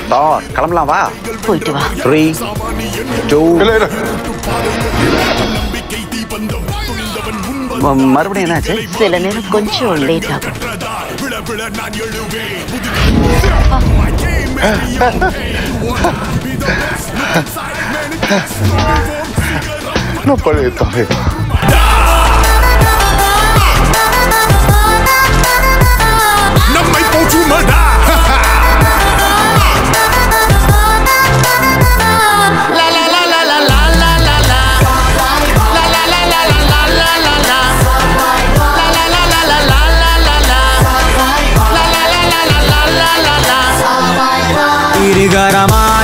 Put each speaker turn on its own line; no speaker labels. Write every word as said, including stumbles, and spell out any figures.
Thor, கிளம்பலாம் வா.
போயிட்டு வா.
Three, two. மறுபடியும் என்னாச்சு?
சில நேரம் கொஞ்சம் லேட் ஆகும்.
No puede correr. நம்மை போற்றுமடா. La la la la la la la la la. La la la la la la la la la. La la la la la la la la la. La la la la la la la la. இருகரமா